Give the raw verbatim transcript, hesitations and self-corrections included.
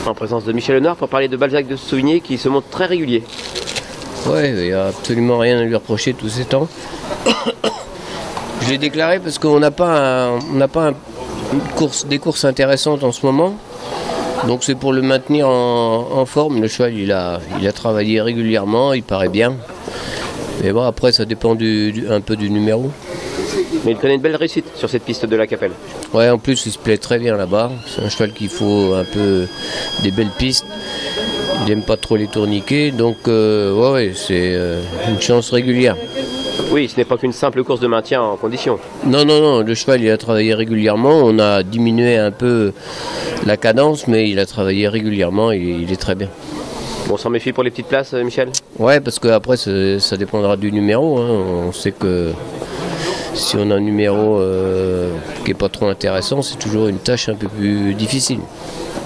en présence de Michel Lenoir pour parler de Balzac de Sauvigné qui se montre très régulier. Ouais, il n'y a absolument rien à lui reprocher tous ces temps. Je l'ai déclaré parce qu'on n'a pas, un, on n'a pas un, une course, des courses intéressantes en ce moment. Donc c'est pour le maintenir en, en forme. Le cheval, il a, il a travaillé régulièrement, il paraît bien. Mais bon, après, ça dépend du, du, un peu du numéro. Mais il connaît une belle réussite sur cette piste de la Capelle. Ouais, en plus, il se plaît très bien là-bas. C'est un cheval qu'il faut un peu des belles pistes. Il n'aime pas trop les tourniquets, donc euh, ouais, ouais, c'est euh, une chance régulière. Oui, ce n'est pas qu'une simple course de maintien en condition. Non, non, non, le cheval, il a travaillé régulièrement. On a diminué un peu la cadence, mais il a travaillé régulièrement et il est très bien. Bon, on s'en méfie pour les petites places, Michel? Ouais, parce qu'après, ça dépendra du numéro. Hein. On sait que si on a un numéro euh, qui n'est pas trop intéressant, c'est toujours une tâche un peu plus difficile.